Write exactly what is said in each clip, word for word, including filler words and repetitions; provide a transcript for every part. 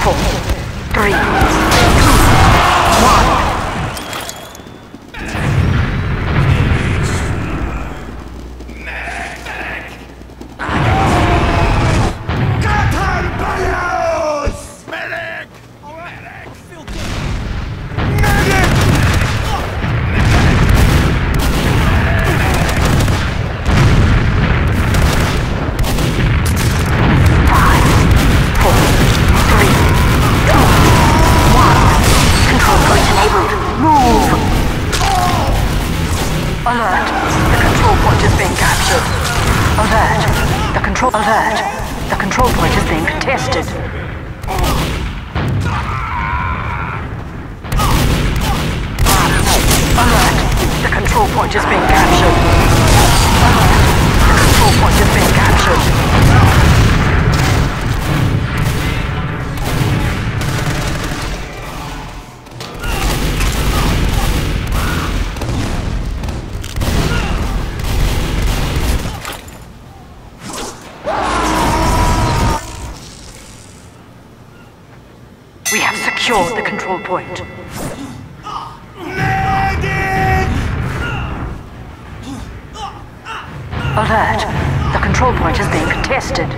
four, three, two, one. Alert! The control point is being captured. Alert! The control... Alert! The control point is being contested. Alert! The control point is being captured. Alert! The control point is being captured. We have secured the control point. Alert! The control point is being contested.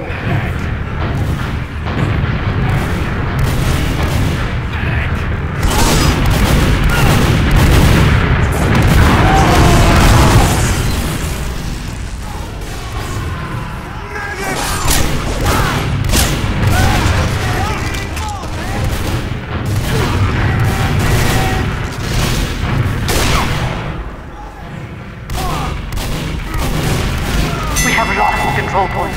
We have lost the control point.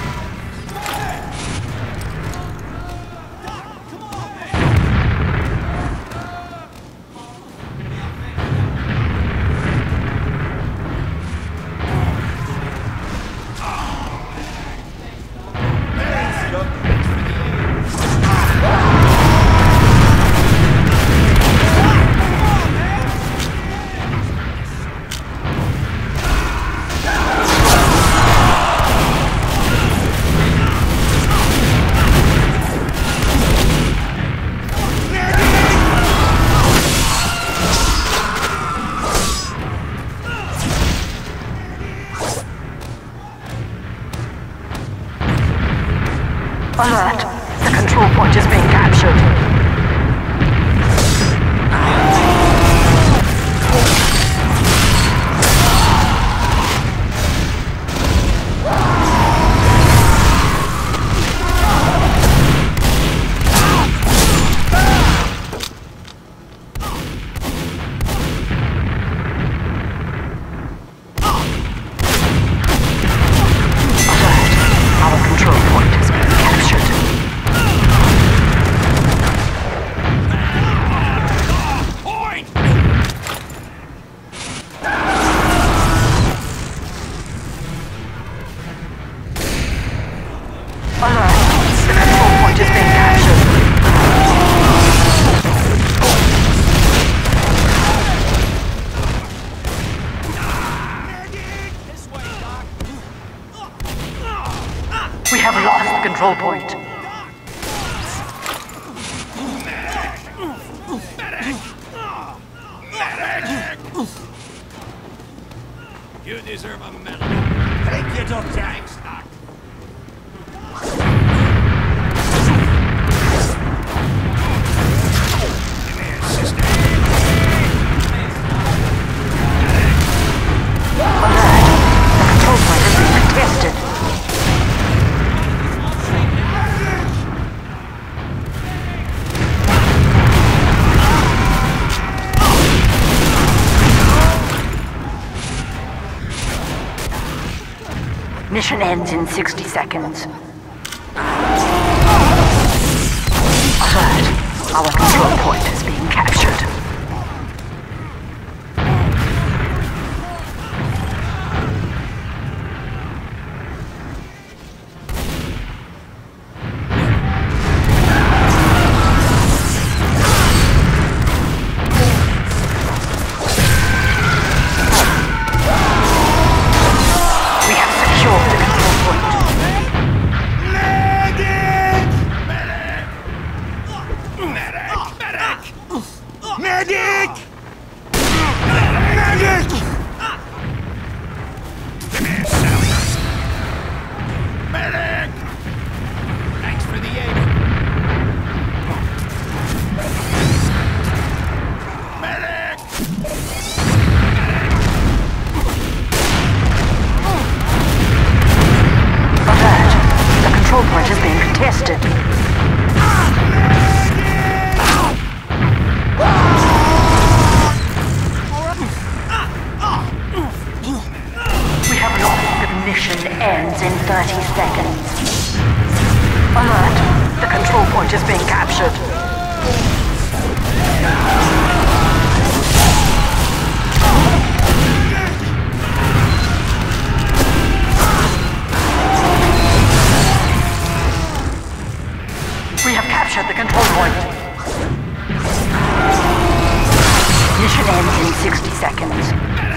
Alert! The control point is being captured. We have lost the control point. You deserve a medal. Thank you, Doctor. Thanks, Doc. Mission ends in sixty seconds. Alert! Our control point is being captured. point is being captured. We have captured the control point. Mission ends in sixty seconds.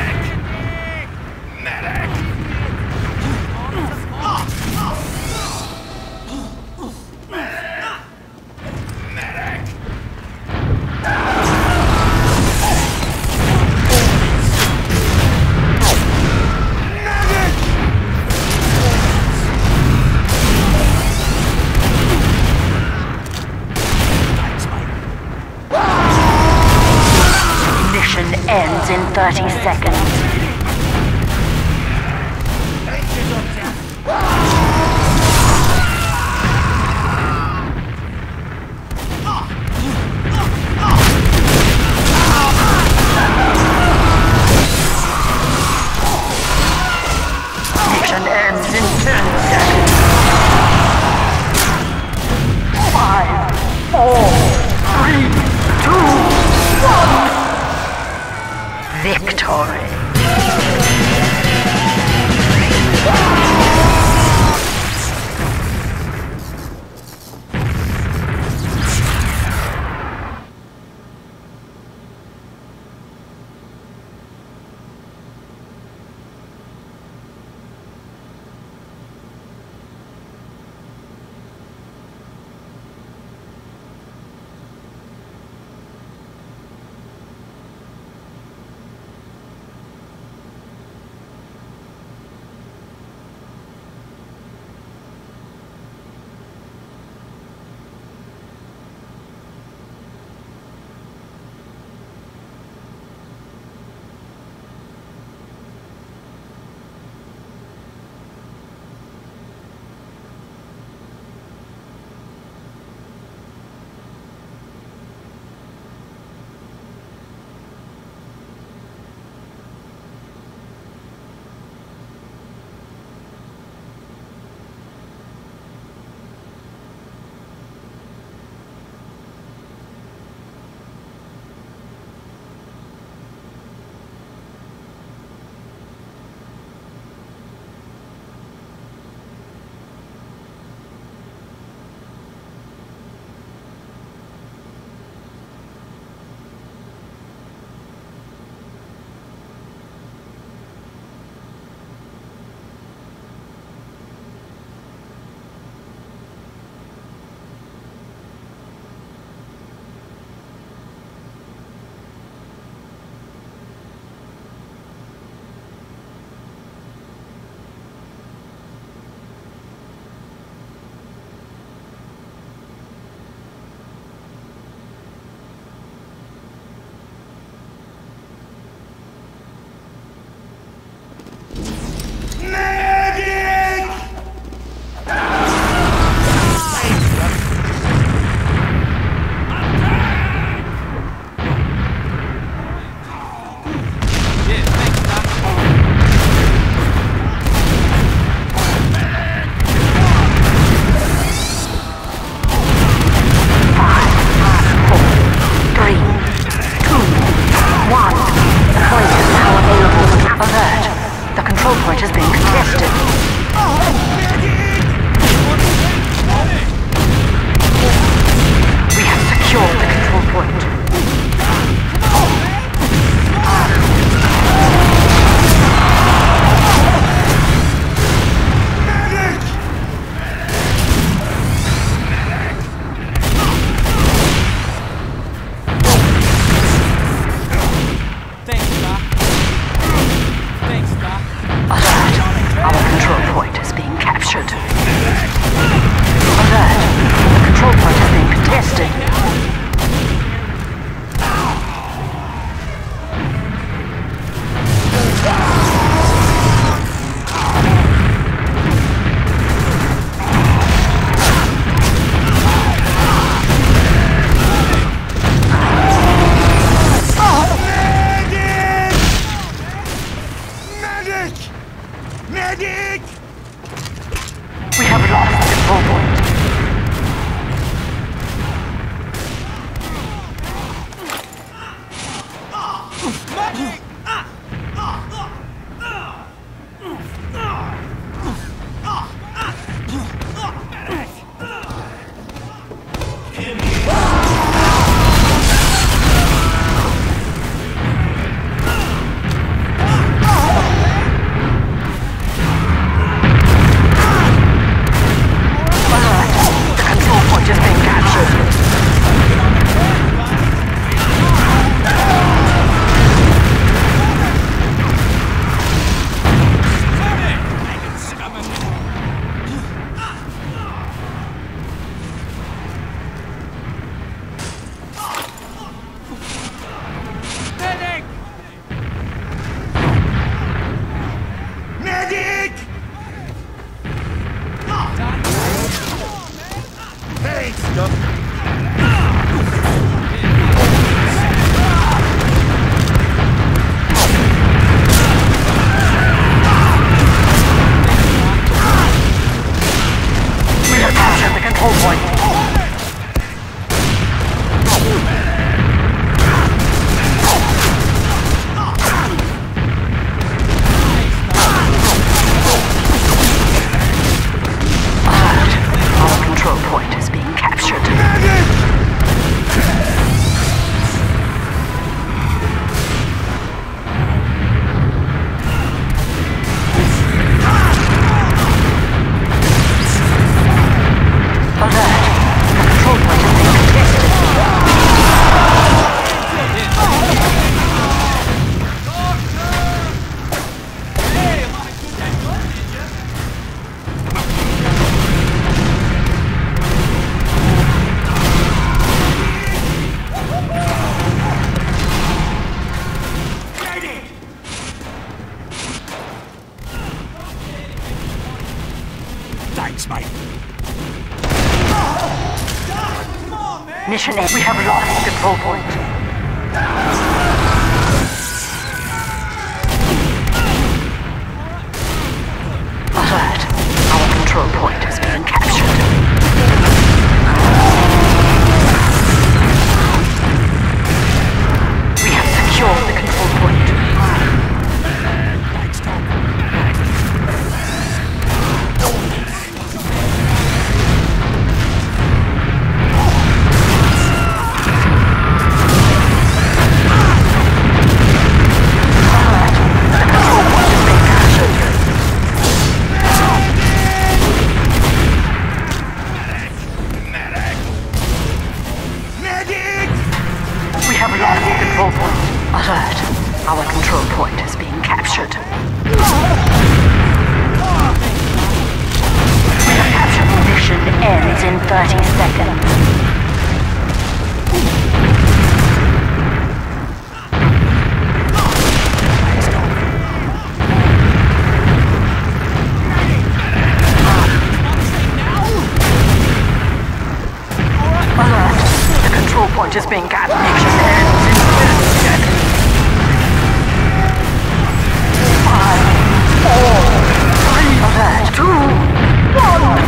Ends in thirty seconds. Mission ends in ten seconds. Five, four, three, two, one. Victory. Thanks, mate. Mission A. We have lost control point. Alert. Our control point is being captured. We have secured the control point. Thanks, Tom. Alert. Our control point is being captured. We have captured. Mission ends in thirty seconds. Alert. The control point is being captured. Mission ends in thirty seconds. Alert, two, one.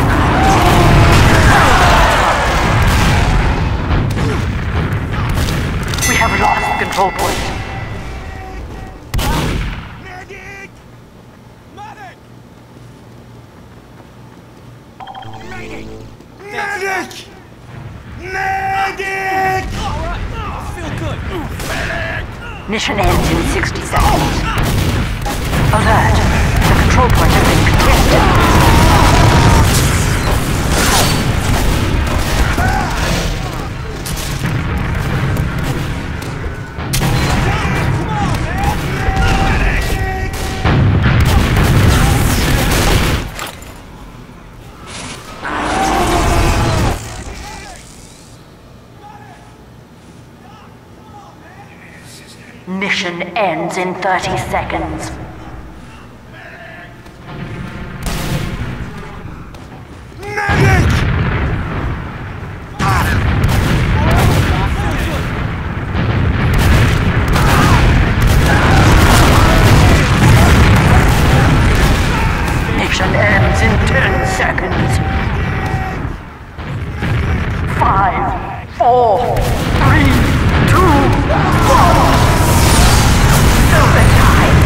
We have lost control point. Medic! Medic! Medic! Medic! Medic! Alright, I feel good. Medic! Mission ends in sixty seconds. Alert. The control point has been contested. Mission ends in thirty seconds. Mission ends in ten seconds. Five, four, three, two, one. Overtime.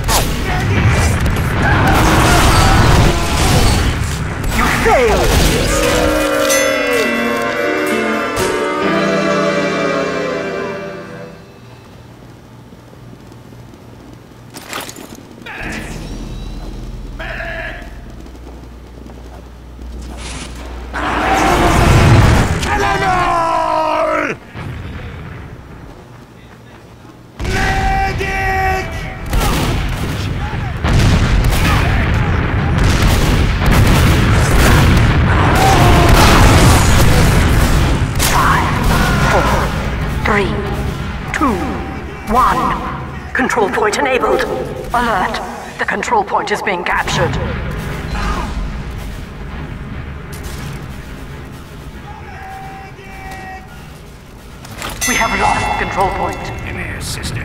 You failed. Three, two, one. Control point enabled. Alert. The control point is being captured. We have lost the control point. Come here, sister.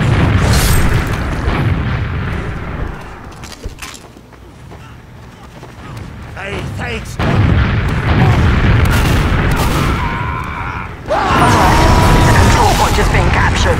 Hey, thanks. Point is being captured.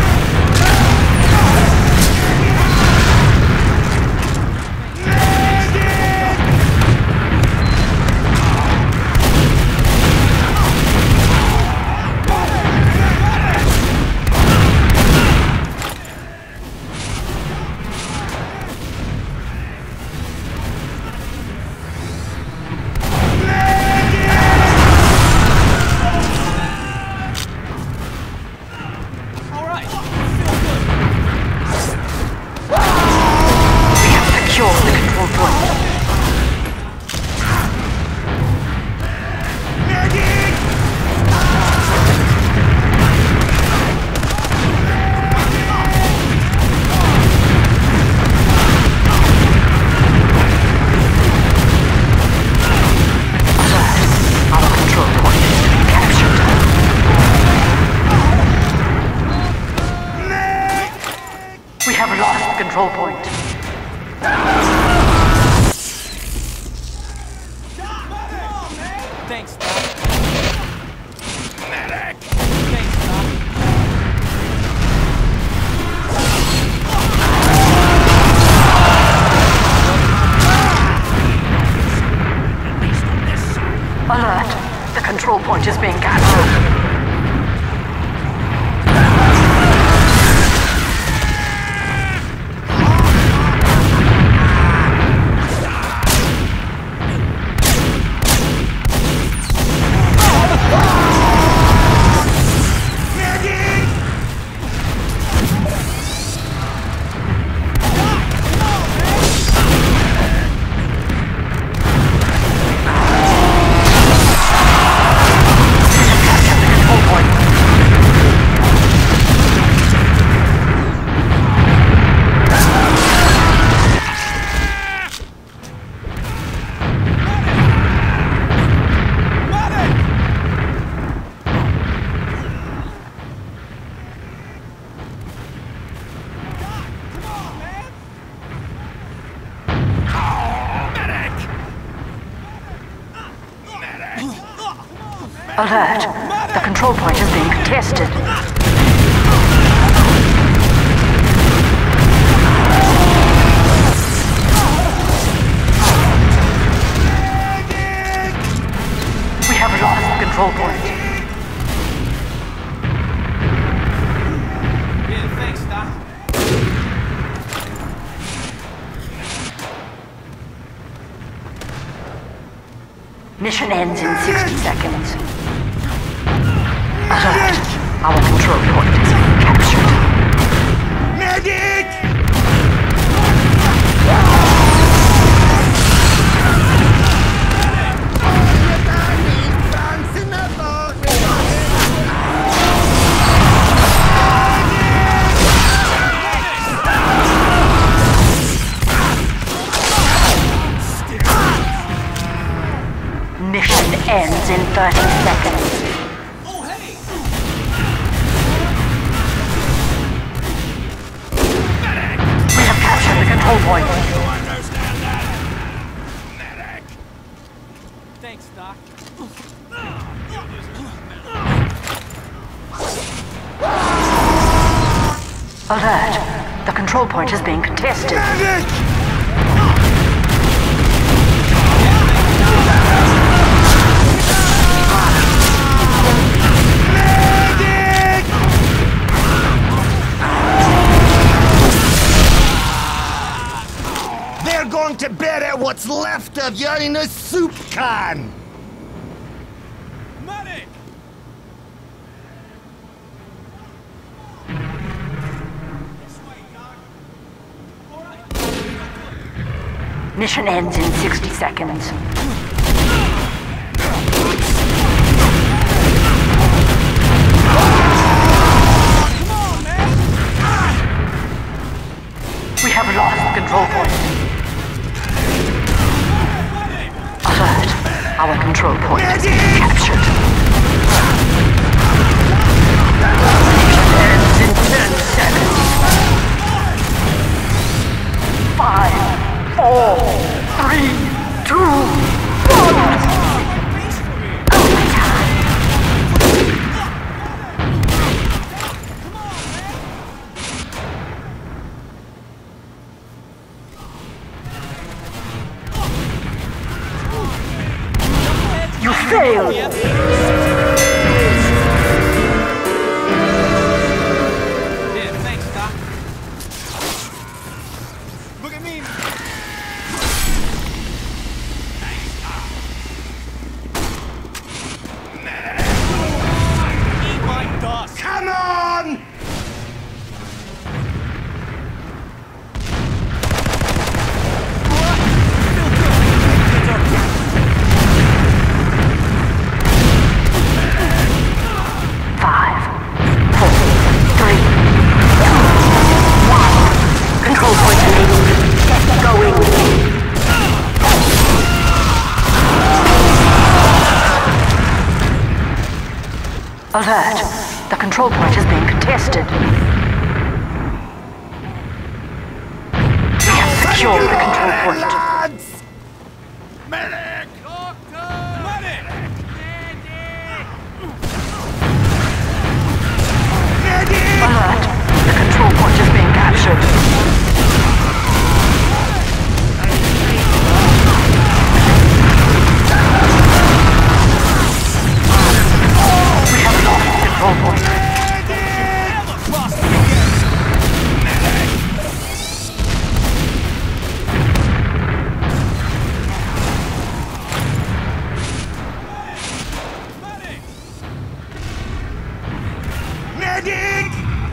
Control point. Thanks, Doc. Medic! Thanks, Doc. Alert! The control point is being captured. Alert! The control point is being contested. We have lost the control point. Yeah, thanks, Doc. Mission ends in sixty seconds. Alert! Our control point is being captured. Medic! Mission ends in thirty seconds. Control point. You understand that? Medic! Thanks, Doc. Alert! The control point is being contested. Medic! what's left of you in a soup can! Medic! Mission ends in sixty seconds. We have lost the control point. Alert. Our control point has been captured. Mission ends in ten seconds. Five, four, three, two, one. You failed! Yeah, thanks, Doc. Look at me. Eat my dust. Come on! Five, four, three, two, one. Control point enabled. Get going. Alert. The control point is being contested. We have secured the control point. Lads! Medic! Doctor! Medic! Alert. The control point is being captured. We have lost the control point. Medic!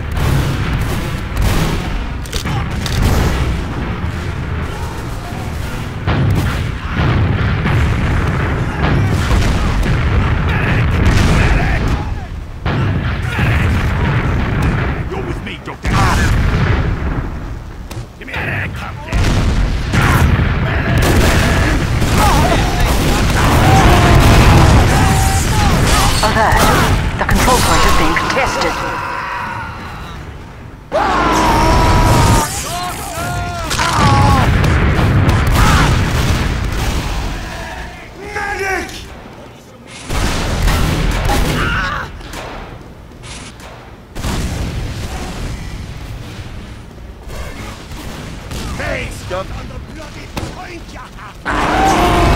You're with me, Doctor. Give me a hand, Captain. Alert. The control point is being contested. Medic! Hey, stop on the bloody point, you have!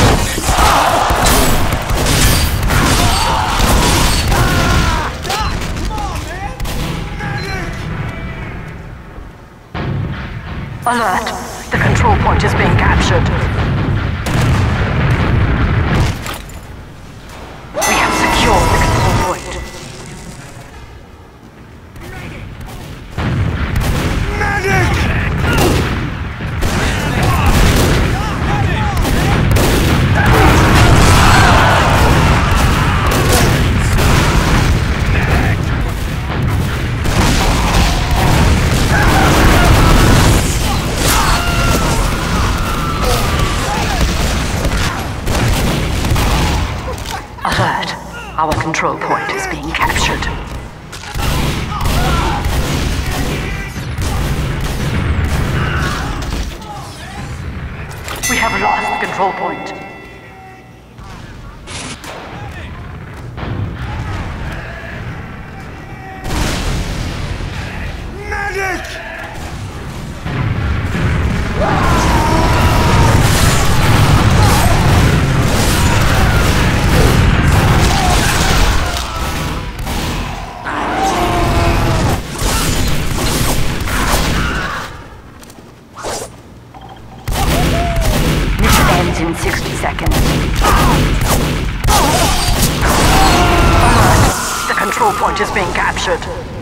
Alert. The control point is being captured. We have secured the control point. Medic! Alert. Our control point is being captured. We have lost the control point. Medic! The control point is being captured.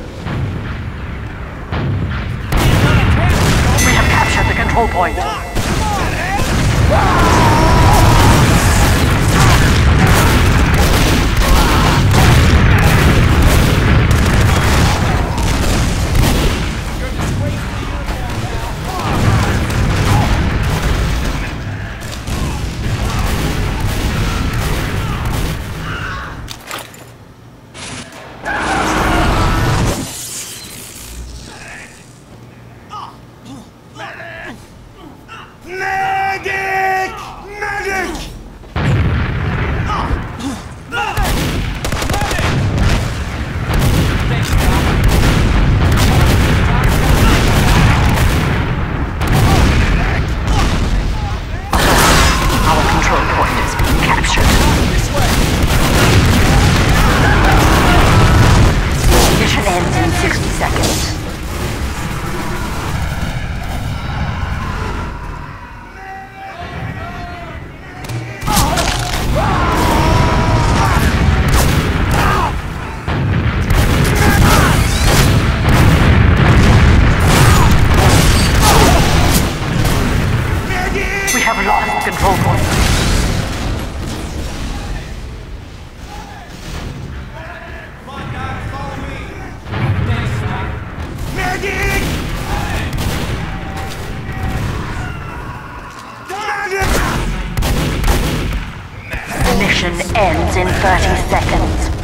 We have captured the control point. Medic! Medic! Thanks, Doc. Our control point is being captured. This way. Mission ends in sixty seconds. We have lost control point. Come on, Doc, follow me. Thanks, Doc. Medic! Medic! The mission ends in thirty seconds.